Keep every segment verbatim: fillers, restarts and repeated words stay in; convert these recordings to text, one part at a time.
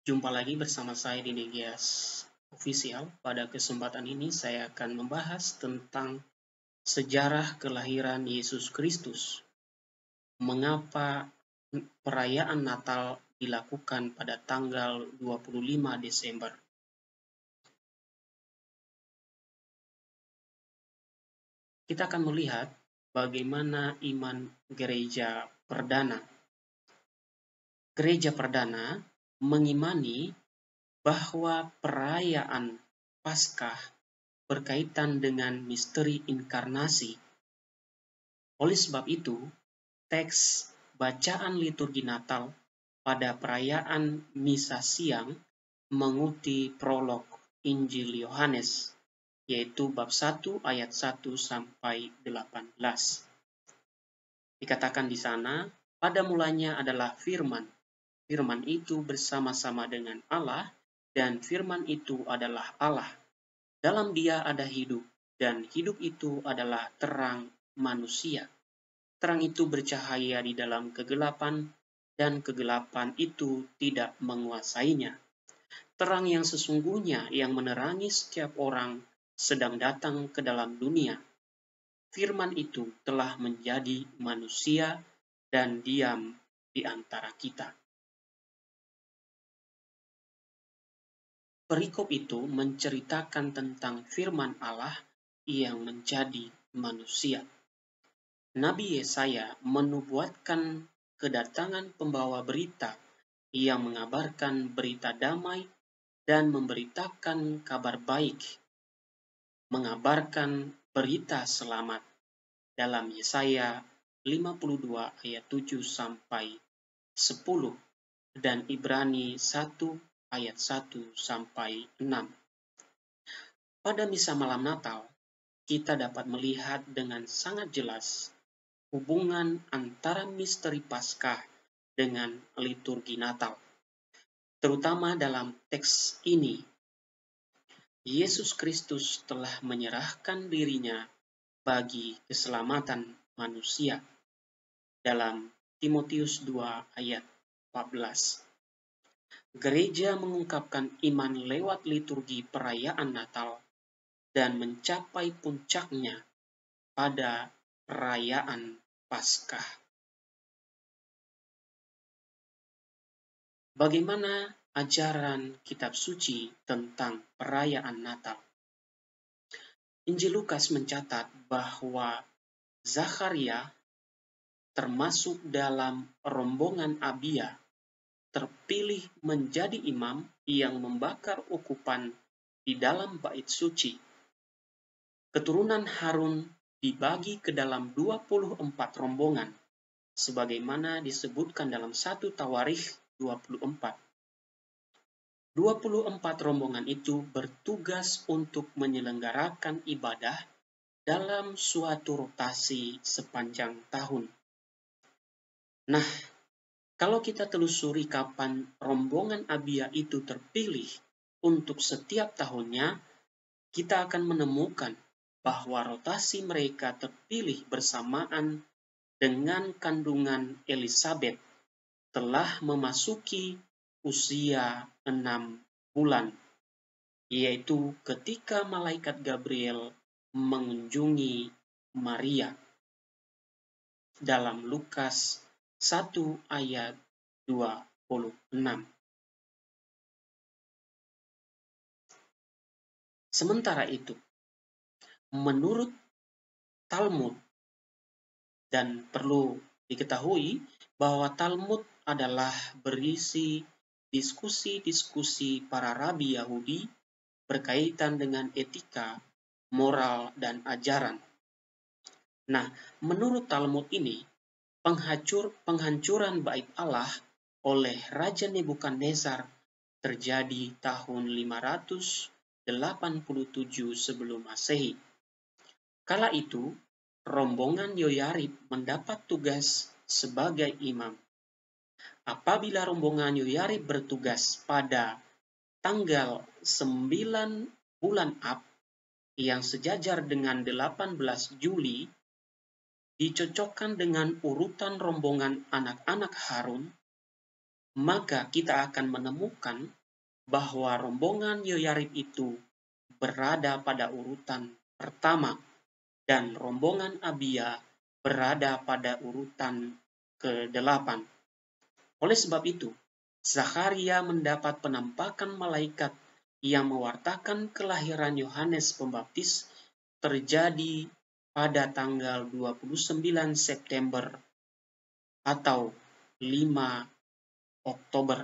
Jumpa lagi bersama saya di Negias Official. Pada kesempatan ini saya akan membahas tentang sejarah kelahiran Yesus Kristus. Mengapa perayaan Natal dilakukan pada tanggal dua puluh lima Desember? Kita akan melihat bagaimana iman gereja perdana. Gereja perdana mengimani bahwa perayaan Paskah berkaitan dengan misteri inkarnasi. Oleh sebab itu, teks bacaan liturgi Natal pada perayaan Misa Siang mengutip prolog Injil Yohanes, yaitu bab satu ayat satu sampai delapan belas. Dikatakan di sana, pada mulanya adalah firman. Firman itu bersama-sama dengan Allah, dan firman itu adalah Allah. Dalam dia ada hidup, dan hidup itu adalah terang manusia. Terang itu bercahaya di dalam kegelapan, dan kegelapan itu tidak menguasainya. Terang yang sesungguhnya yang menerangi setiap orang sedang datang ke dalam dunia. Firman itu telah menjadi manusia dan diam di antara kita. Perikop itu menceritakan tentang firman Allah yang menjadi manusia. Nabi Yesaya menubuatkan kedatangan pembawa berita yang mengabarkan berita damai dan memberitakan kabar baik, mengabarkan berita selamat dalam Yesaya lima puluh dua ayat tujuh sampai sepuluh dan Ibrani satu ayat satu sampai enam. Pada misa malam Natal, kita dapat melihat dengan sangat jelas hubungan antara misteri Paskah dengan liturgi Natal. Terutama dalam teks ini, Yesus Kristus telah menyerahkan dirinya bagi keselamatan manusia. Dalam Timotius dua ayat empat belas. Gereja mengungkapkan iman lewat liturgi perayaan Natal dan mencapai puncaknya pada perayaan Paskah. Bagaimana ajaran kitab suci tentang perayaan Natal? Injil Lukas mencatat bahwa Zakharia termasuk dalam rombongan Abia terpilih menjadi imam yang membakar ukupan di dalam bait suci. Keturunan Harun dibagi ke dalam dua puluh empat rombongan, sebagaimana disebutkan dalam satu Tawarikh dua puluh empat. dua puluh empat rombongan itu bertugas untuk menyelenggarakan ibadah dalam suatu rotasi sepanjang tahun. Nah, kalau kita telusuri kapan rombongan Abia itu terpilih untuk setiap tahunnya, kita akan menemukan bahwa rotasi mereka terpilih bersamaan dengan kandungan Elizabeth telah memasuki usia enam bulan, yaitu ketika malaikat Gabriel mengunjungi Maria. Dalam Lukas satu ayat dua puluh enam. Sementara itu, menurut Talmud, dan perlu diketahui bahwa Talmud adalah berisi diskusi-diskusi para rabi Yahudi berkaitan dengan etika, moral, dan ajaran. Nah, menurut Talmud ini, penghancur, penghancuran bait Allah oleh Raja Nebukadnezar terjadi tahun lima ratus delapan puluh tujuh sebelum Masehi. Kala itu, rombongan Yoyarib mendapat tugas sebagai imam. Apabila rombongan Yoyarib bertugas pada tanggal sembilan bulan Ab yang sejajar dengan delapan belas Juli, dicocokkan dengan urutan rombongan anak-anak Harun, maka kita akan menemukan bahwa rombongan Yoyarib itu berada pada urutan pertama dan rombongan Abia berada pada urutan kedelapan. Oleh sebab itu, Zakharia mendapat penampakan malaikat yang mewartakan kelahiran Yohanes Pembaptis terjadi pada tanggal dua puluh sembilan September atau lima Oktober.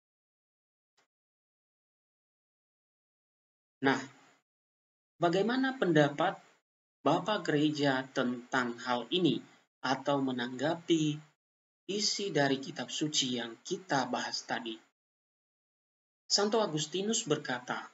Nah, bagaimana pendapat Bapak Gereja tentang hal ini atau menanggapi isi dari kitab suci yang kita bahas tadi? Santo Agustinus berkata,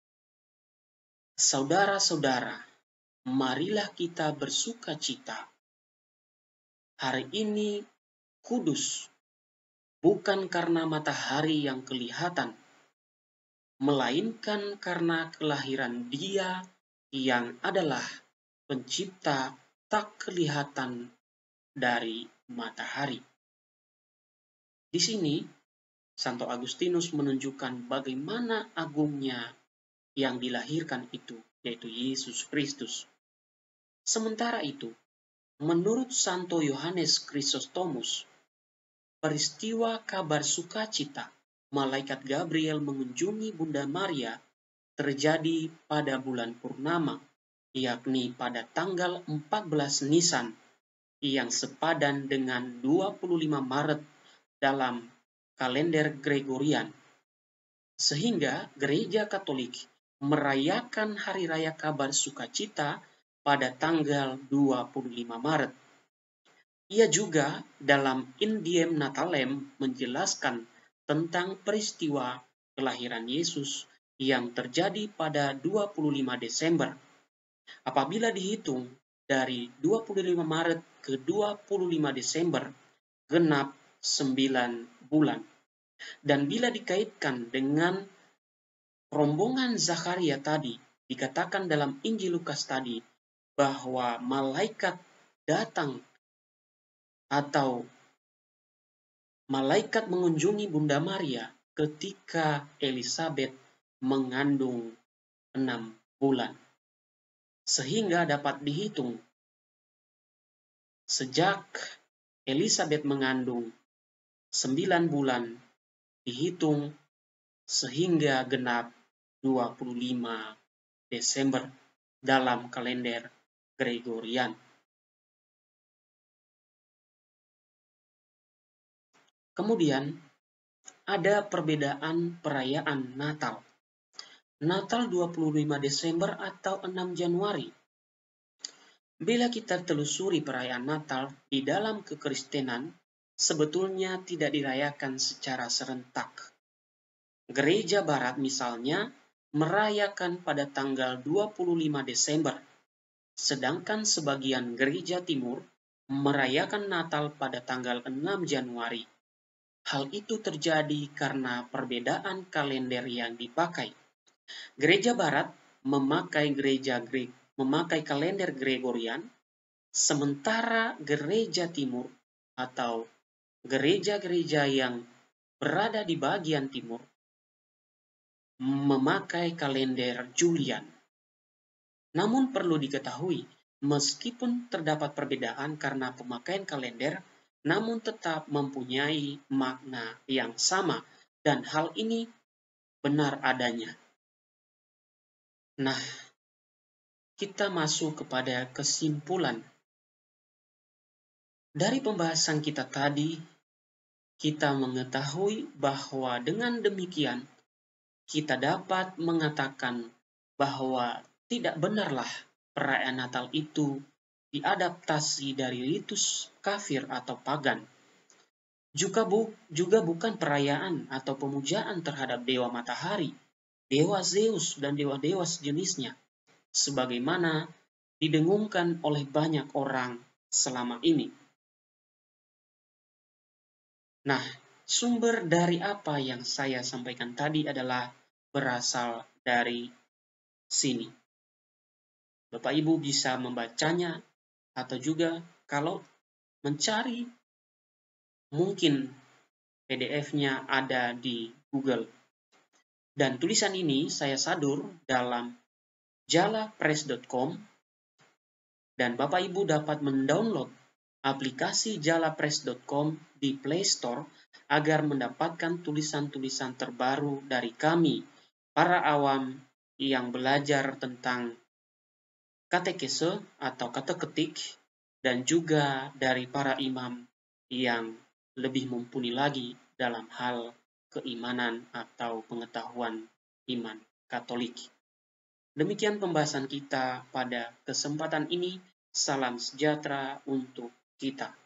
"Saudara-saudara, marilah kita bersuka cita. Hari ini kudus, bukan karena matahari yang kelihatan, melainkan karena kelahiran Dia yang adalah pencipta tak kelihatan dari matahari." Di sini, Santo Agustinus menunjukkan bagaimana agungnya yang dilahirkan itu, yaitu Yesus Kristus. Sementara itu, menurut Santo Yohanes Chrysostomus, peristiwa kabar sukacita malaikat Gabriel mengunjungi Bunda Maria terjadi pada bulan purnama, yakni pada tanggal empat belas Nisan, yang sepadan dengan dua puluh lima Maret dalam kalender Gregorian. Sehingga Gereja Katolik merayakan Hari Raya Kabar Sukacita pada tanggal dua puluh lima Maret. Ia juga dalam In Diem Natalem menjelaskan tentang peristiwa kelahiran Yesus yang terjadi pada dua puluh lima Desember. Apabila dihitung dari dua puluh lima Maret ke dua puluh lima Desember, genap sembilan bulan. Dan bila dikaitkan dengan rombongan Zakharia tadi, dikatakan dalam Injil Lukas tadi bahwa malaikat datang atau malaikat mengunjungi Bunda Maria ketika Elizabeth mengandung enam bulan. Sehingga dapat dihitung sejak Elizabeth mengandung sembilan bulan dihitung sehingga genap dua puluh lima Desember dalam kalender Gregorian. Kemudian ada perbedaan perayaan Natal. Natal dua puluh lima Desember atau enam Januari. Bila kita telusuri perayaan Natal di dalam kekristenan, sebetulnya tidak dirayakan secara serentak. Gereja Barat misalnya merayakan pada tanggal dua puluh lima Desember, sedangkan sebagian Gereja Timur merayakan Natal pada tanggal enam Januari. Hal itu terjadi karena perbedaan kalender yang dipakai. Gereja Barat memakai gereja Grek, memakai kalender Gregorian, sementara Gereja Timur atau gereja-gereja yang berada di bagian timur memakai kalender Julian. Namun perlu diketahui, meskipun terdapat perbedaan karena pemakaian kalender, namun tetap mempunyai makna yang sama, dan hal ini benar adanya. Nah, kita masuk kepada kesimpulan. Dari pembahasan kita tadi, kita mengetahui bahwa dengan demikian, kita dapat mengatakan bahwa tidak benarlah perayaan Natal itu diadaptasi dari ritus kafir atau pagan. Juga, bu, juga bukan perayaan atau pemujaan terhadap dewa matahari, dewa Zeus, dan dewa-dewa sejenisnya, sebagaimana didengungkan oleh banyak orang selama ini. Nah, sumber dari apa yang saya sampaikan tadi adalah berasal dari sini. Bapak Ibu bisa membacanya atau juga kalau mencari mungkin P D F-nya ada di Google. Dan tulisan ini saya sadur dalam jalapress dot com, dan Bapak Ibu dapat mendownload aplikasi jalapress dot com di Play Store agar mendapatkan tulisan-tulisan terbaru dari kami, para awam yang belajar tentang katekese atau kata ketik, dan juga dari para imam yang lebih mumpuni lagi dalam hal keimanan atau pengetahuan iman Katolik. Demikian pembahasan kita pada kesempatan ini. Salam sejahtera untuk kita.